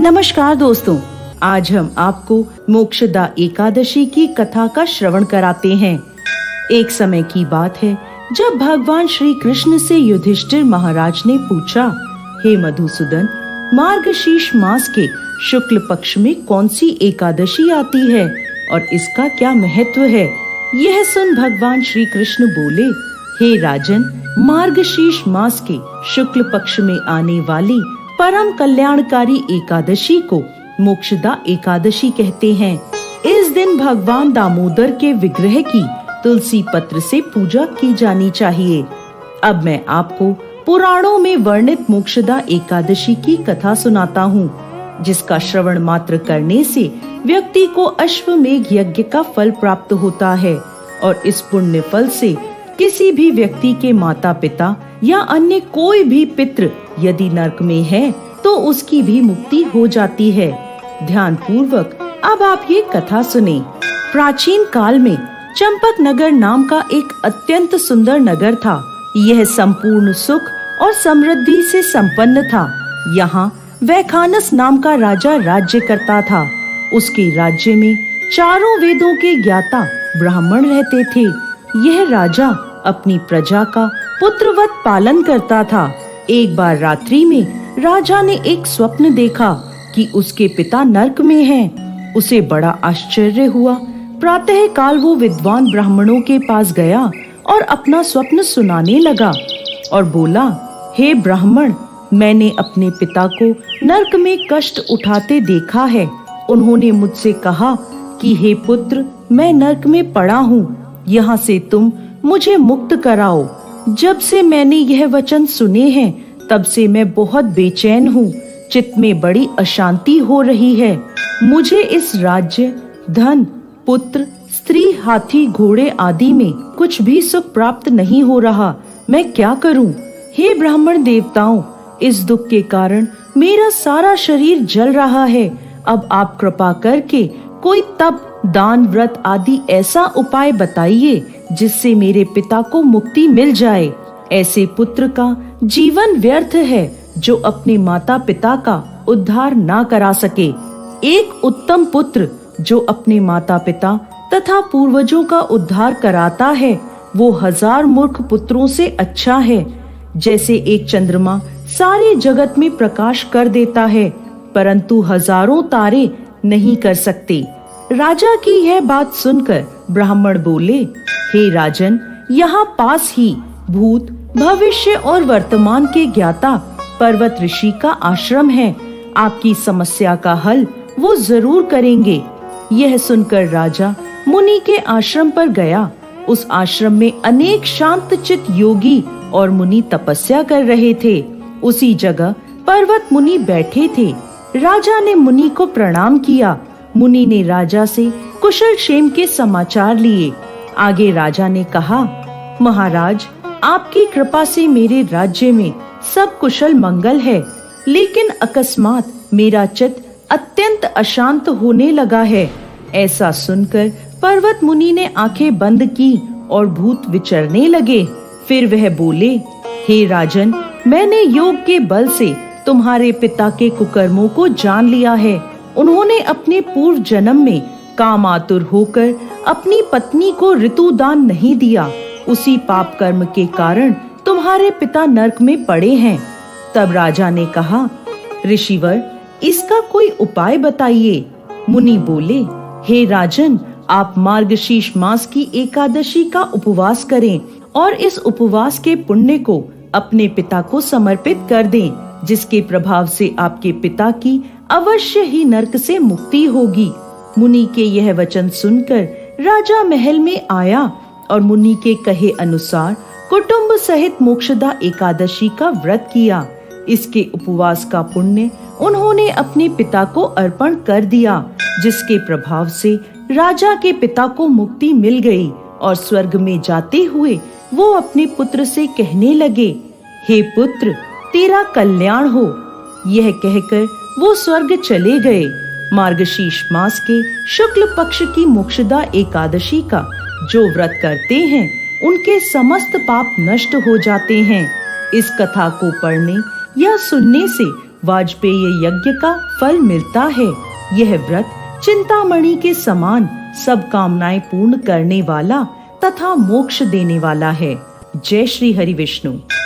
नमस्कार दोस्तों, आज हम आपको मोक्षदा एकादशी की कथा का श्रवण कराते हैं। एक समय की बात है जब भगवान श्री कृष्ण से युधिष्ठिर महाराज ने पूछा, हे मधुसूदन, मार्गशीर्ष मास के शुक्ल पक्ष में कौन सी एकादशी आती है और इसका क्या महत्व है। यह सुन भगवान श्री कृष्ण बोले, हे राजन, मार्गशीर्ष मास के शुक्ल पक्ष में आने वाली परम कल्याणकारी एकादशी को मोक्षदा एकादशी कहते हैं। इस दिन भगवान दामोदर के विग्रह की तुलसी पत्र से पूजा की जानी चाहिए। अब मैं आपको पुराणों में वर्णित मोक्षदा एकादशी की कथा सुनाता हूँ, जिसका श्रवण मात्र करने से व्यक्ति को अश्वमेघ यज्ञ का फल प्राप्त होता है और इस पुण्य फल से किसी भी व्यक्ति के माता पिता या अन्य कोई भी पितृ यदि नरक में है तो उसकी भी मुक्ति हो जाती है। ध्यान पूर्वक अब आप ये कथा सुने। प्राचीन काल में चंपक नगर नाम का एक अत्यंत सुंदर नगर था। यह संपूर्ण सुख और समृद्धि से संपन्न था। यहाँ वैखानस नाम का राजा राज्य करता था। उसके राज्य में चारों वेदों के ज्ञाता ब्राह्मण रहते थे। यह राजा अपनी प्रजा का पुत्रवत पालन करता था। एक बार रात्रि में राजा ने एक स्वप्न देखा कि उसके पिता नरक में हैं। उसे बड़ा आश्चर्य हुआ। प्रातः काल वो विद्वान ब्राह्मणों के पास गया और अपना स्वप्न सुनाने लगा और बोला, हे ब्राह्मण, मैंने अपने पिता को नरक में कष्ट उठाते देखा है। उन्होंने मुझसे कहा कि हे पुत्र, मैं नरक में पड़ा हूँ, यहाँ से तुम मुझे मुक्त कराओ। जब से मैंने यह वचन सुने हैं तब से मैं बहुत बेचैन हूँ। चित्त में बड़ी अशांति हो रही है। मुझे इस राज्य, धन, पुत्र, स्त्री, हाथी, घोड़े आदि में कुछ भी सुख प्राप्त नहीं हो रहा। मैं क्या करूँ? हे ब्राह्मण देवताओं, इस दुख के कारण मेरा सारा शरीर जल रहा है। अब आप कृपा करके कोई तप, दान, व्रत आदि ऐसा उपाय बताइए जिससे मेरे पिता को मुक्ति मिल जाए। ऐसे पुत्र का जीवन व्यर्थ है जो अपने माता पिता का उद्धार ना करा सके। एक उत्तम पुत्र जो अपने माता पिता तथा पूर्वजों का उद्धार कराता है वो 1000 मूर्ख पुत्रों से अच्छा है। जैसे एक चंद्रमा सारे जगत में प्रकाश कर देता है परंतु हजारों तारे नहीं कर सकते। राजा की यह बात सुनकर ब्राह्मण बोले, हे राजन, यहाँ पास ही भूत, भविष्य और वर्तमान के ज्ञाता पर्वत ऋषि का आश्रम है। आपकी समस्या का हल वो जरूर करेंगे। यह सुनकर राजा मुनि के आश्रम पर गया। उस आश्रम में अनेक शांतचित्त योगी और मुनि तपस्या कर रहे थे। उसी जगह पर्वत मुनि बैठे थे। राजा ने मुनि को प्रणाम किया। मुनि ने राजा से कुशल क्षेम के समाचार लिए। आगे राजा ने कहा, महाराज, आपकी कृपा से मेरे राज्य में सब कुशल मंगल है, लेकिन अकस्मात मेरा चित्त अत्यंत अशांत होने लगा है। ऐसा सुनकर पर्वत मुनि ने आंखें बंद की और भूत विचरने लगे। फिर वह बोले, हे राजन, मैंने योग के बल से तुम्हारे पिता के कुकर्मों को जान लिया है। उन्होंने अपने पूर्व जन्म में कामातुर होकर अपनी पत्नी को ऋतुदान नहीं दिया। उसी पाप कर्म के कारण तुम्हारे पिता नरक में पड़े हैं। तब राजा ने कहा, ऋषिवर, इसका कोई उपाय बताइए। मुनि बोले, हे राजन, आप मार्गशीर्ष मास की एकादशी का उपवास करें और इस उपवास के पुण्य को अपने पिता को समर्पित कर दें, जिसके प्रभाव से आपके पिता की अवश्य ही नरक से मुक्ति होगी। मुनि के यह वचन सुनकर राजा महल में आया और मुनि के कहे अनुसार कुटुंब सहित मोक्षदा एकादशी का व्रत किया। इसके उपवास का पुण्य उन्होंने अपने पिता को अर्पण कर दिया, जिसके प्रभाव से राजा के पिता को मुक्ति मिल गई और स्वर्ग में जाते हुए वो अपने पुत्र से कहने लगे, हे पुत्र, तेरा कल्याण हो। यह कहकर वो स्वर्ग चले गए। मार्गशीर्ष मास के शुक्ल पक्ष की मोक्षदा एकादशी का जो व्रत करते हैं उनके समस्त पाप नष्ट हो जाते हैं। इस कथा को पढ़ने या सुनने से वाजपेयी यज्ञ का फल मिलता है। यह व्रत चिंतामणि के समान सब कामनाएं पूर्ण करने वाला तथा मोक्ष देने वाला है। जय श्री हरि विष्णु।